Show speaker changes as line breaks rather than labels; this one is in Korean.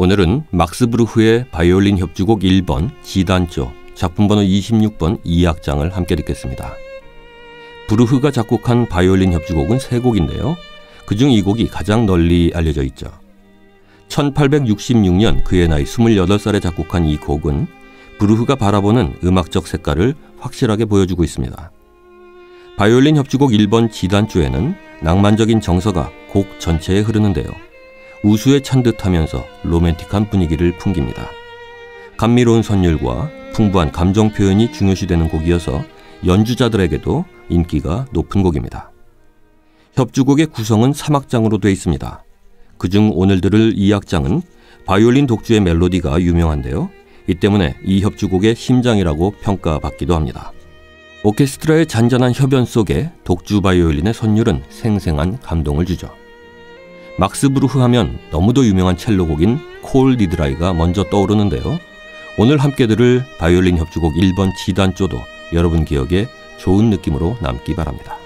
오늘은 막스 브루흐의 바이올린 협주곡 1번 G단조 작품번호 26번 2악장을 함께 듣겠습니다. 브루흐가 작곡한 바이올린 협주곡은 3곡인데요. 그중 이 곡이 가장 널리 알려져 있죠. 1866년 그의 나이 28살에 작곡한 이 곡은 브루흐가 바라보는 음악적 색깔을 확실하게 보여주고 있습니다. 바이올린 협주곡 1번 G단조에는 낭만적인 정서가 곡 전체에 흐르는데요. 우수에 찬 듯하면서 로맨틱한 분위기를 풍깁니다. 감미로운 선율과 풍부한 감정 표현이 중요시되는 곡이어서 연주자들에게도 인기가 높은 곡입니다. 협주곡의 구성은 3악장으로 되어 있습니다. 그중 오늘 들을 2악장은 바이올린 독주의 멜로디가 유명한데요. 이 때문에 이 협주곡의 심장이라고 평가받기도 합니다. 오케스트라의 잔잔한 협연 속에 독주 바이올린의 선율은 생생한 감동을 주죠. 막스 브루흐 하면 너무도 유명한 첼로곡인 콜 니드라이가 먼저 떠오르는데요. 오늘 함께 들을 바이올린 협주곡 1번 G단조도 여러분 기억에 좋은 느낌으로 남기 바랍니다.